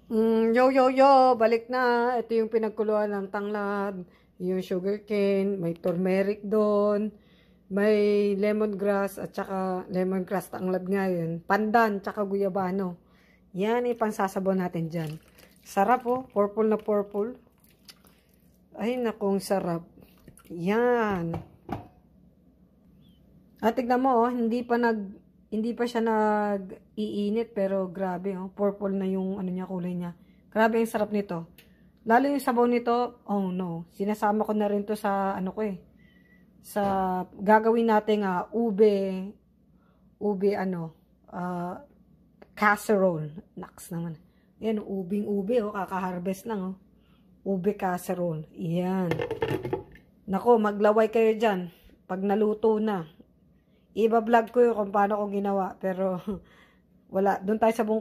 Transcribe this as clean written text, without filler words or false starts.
Yo, yo, yo! Balik na. Ito yung pinagkuluan ng tanglad. Yung sugarcane. May turmeric doon. May lemongrass at saka lemongrass tanglad nga yun. Pandan, tsaka guyabano. Yan, ipansasabaw natin dyan. Sarap oh. Purple na purple. Ay, nakong sarap. Yan. At tignan mo oh, hindi pa siya nag-iinit pero grabe oh, purple na yung ano niya, kulay niya. Grabe ang sarap nito. Lalo yung sabaw nito, oh no. Sinasama ko na rin to sa ano ko sa gagawin nating ube ano, casserole. Naks naman. Yan, ube oh, kaka-harvest lang oh. Ube casserole. Yan. Nako, maglaway kayo diyan pag naluto na. Iba-vlog ko yung kung paano ko ginawa. Pero, wala. Doon tayo sa